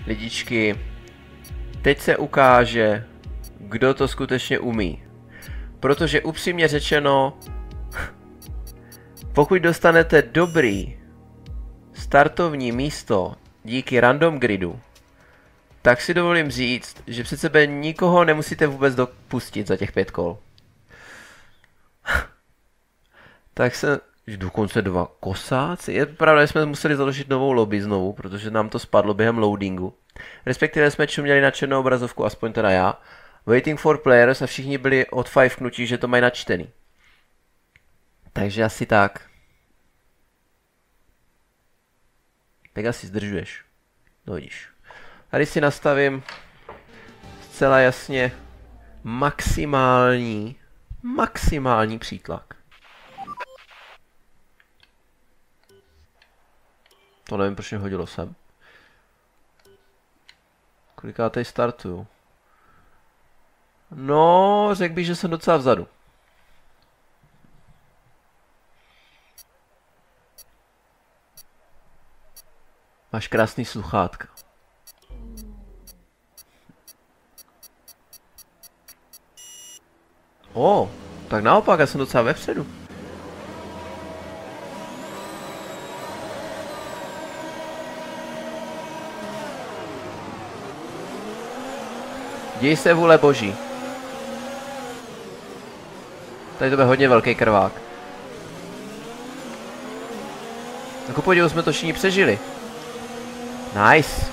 Lidičky, teď se ukáže, kdo to skutečně umí. Protože upřímně řečeno, pokud dostanete dobrý startovní místo díky random gridu, tak si dovolím říct, že před sebe nikoho nemusíte vůbec dopustit za těch 5 kol. Tak se... Dokonce 2 kosáci. Je pravda, že jsme museli založit novou lobby znovu, protože nám to spadlo během loadingu. Respektive jsme čuměli na černou obrazovku, aspoň teda já. Waiting for players a všichni byli od 5 knutí, že to mají načtený. Takže asi tak. Tak asi zdržuješ. No vidíš. Tady si nastavím zcela jasně maximální přítlak. To nevím, proč mě hodilo sem. Kolikátej startuju? No, řekl bych, že jsem docela vzadu. Máš krásný sluchátka. Tak naopak, já jsem docela vepředu. Děj se vůle boží. Tady to bude hodně velký krvák. Jako podivu jsme to všichni přežili. Nice.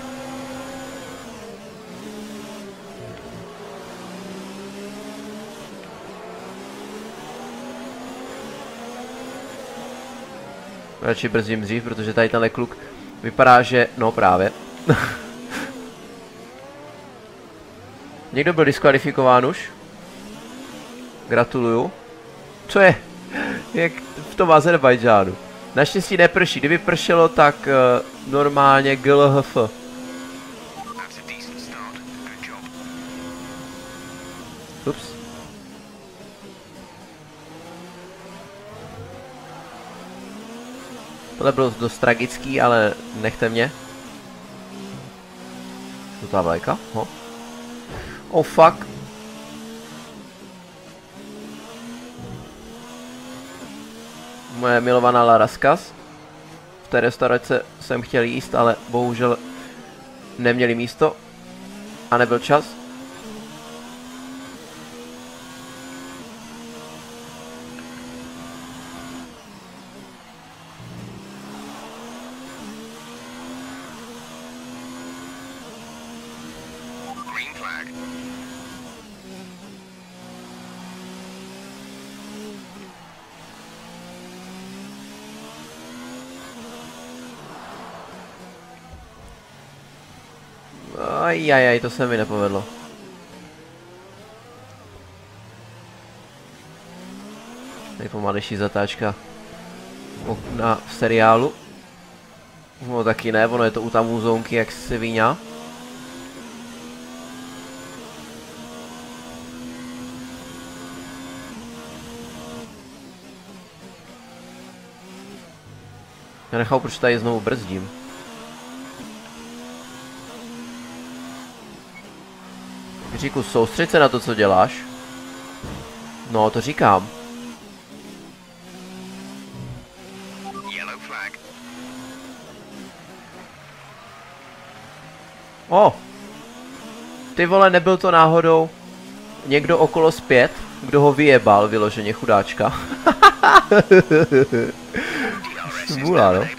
Radši brzdím dřív, protože tady tenhle kluk vypadá, že... No právě. Někdo byl diskvalifikován už? Gratuluju. Co je? Jak v tom Azerbajdžánu. Naštěstí neprší, kdyby pršelo, tak normálně GLHF. Ups. Tohle bylo dost tragický, ale nechte mě. Žlutá vlajka, Oh fuck. Moje milovaná Laraskas. V té restaurace jsem chtěl jíst, ale bohužel neměli místo. A nebyl čas. Ajajaj, to se mi nepovedlo. Nejpomalejší zatáčka v seriálu. No taky ne, ono je to u tam zónky jak se víňa. Já nechápu, proč tady znovu brzdím. Říku, soustřeď se na to, co děláš. No, to říkám. Ty vole, nebyl to náhodou někdo okolo zpět, kdo ho vyjebal vyloženě, chudáčka. Smůla, no.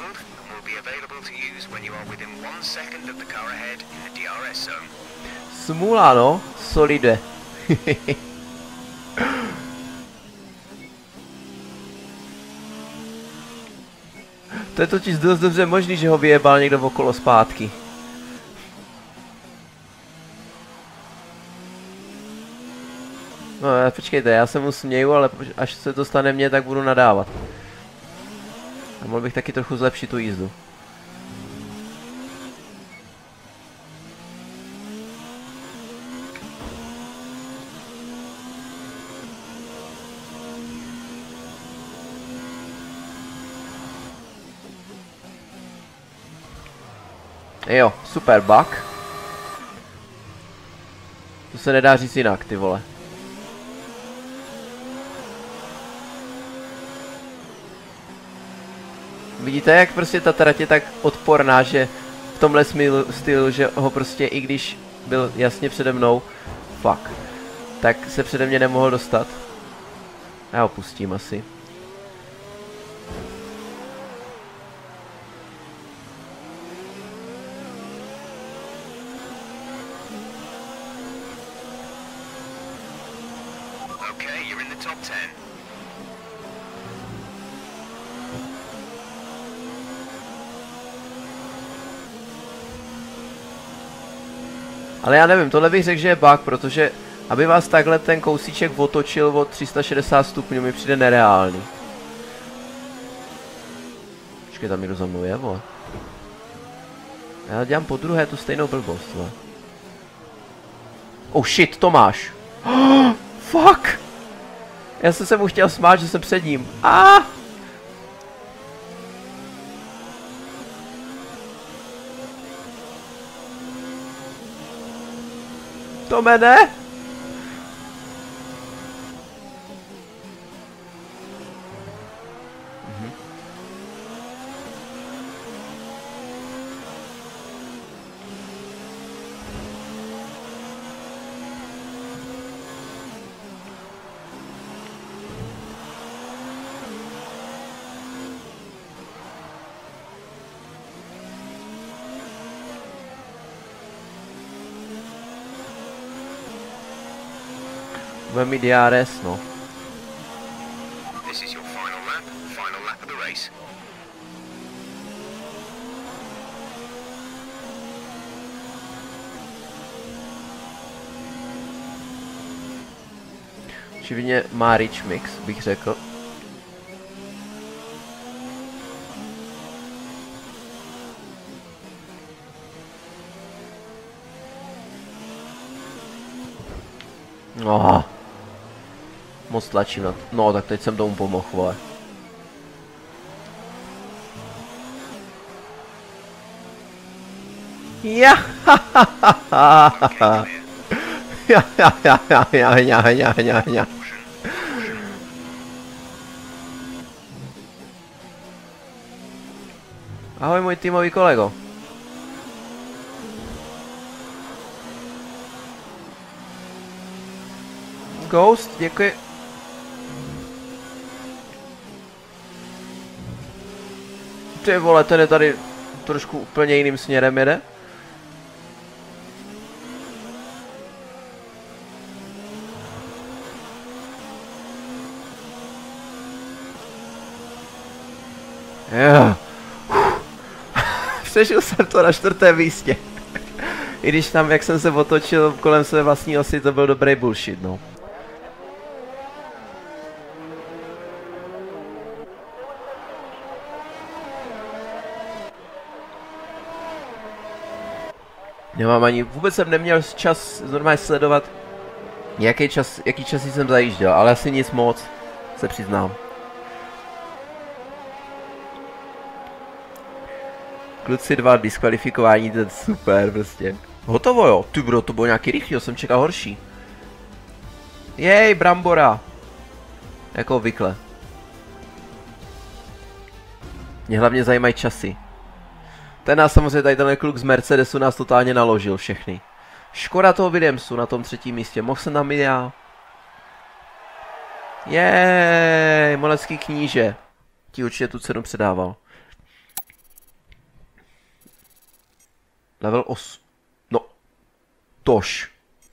Smůla, no. Solide. To je totiž dost dobře možný, že ho vyjebal někdo okolo zpátky. No, počkejte, já se mu směju, ale až se to stane mně, tak budu nadávat. A mohl bych taky trochu zlepšit tu jízdu. Jo, super bug. To se nedá říct jinak, ty vole. Vidíte, jak prostě ta trať je tak odporná, že v tomhle stylu, že ho prostě, i když byl jasně přede mnou, fuck, tak se přede mě nemohl dostat. Já ho pustím asi. Okay, you're in the top 10. Ale já nevím, tohle bych řekl, že je bug, protože aby vás takhle ten kousíček otočil o 360 stupňů mi přijde nereálný. Počkej, tam někdo za mnou je, vole. Já dělám po druhé tu stejnou blbost, vole. Oh shit, Tomáš. Fuck! Já jsem se mu chtěl smát, že jsem před ním. Tome, ne? Bude mít DRS, no. This is your final lap of the race. Očividně má rich mix, bych řekl. No. Moc tlačím na to. No, tak teď jsem tomu pomohl, vole. Ja, ja. Ahoj, můj týmový kolego. Ghost, děkuji. Ty vole, ten je tady trošku úplně jiným směrem jede. Jo. Přežil jsem to na 4. místě. I když tam, jak jsem se otočil kolem své vlastní osy, to byl dobrý bullshit, no. Nemám ani, vůbec jsem neměl čas normálně sledovat, jaký časy jsem zajížděl, ale asi nic moc, se přiznám. Kluci 2, diskvalifikování, to je super prostě. Hotovo jo, ty bro, to bylo nějaký rychlý, jsem čekal horší. Jej, brambora. Jako obvykle. Mě hlavně zajímají časy. Ten nás samozřejmě tady tenhle kluk z Mercedesu nás totálně naložil všechny. Škoda toho Williamsu na tom 3. místě, mohl jsem tam být já. Jej, molecký kníže. Ti určitě tu cenu předával. Level 8. No. Tož.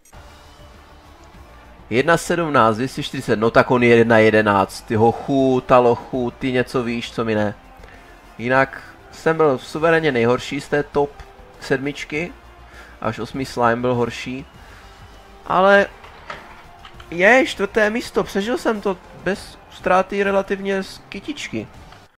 1.17, 240, no tak on je 1.11. Ty hochu, talochu, ty něco víš, co mi ne. Jinak jsem byl suverénně nejhorší z té top 7. Až 8. slime byl horší. Ale je 4. místo, přežil jsem to bez ztráty relativně z kytičky.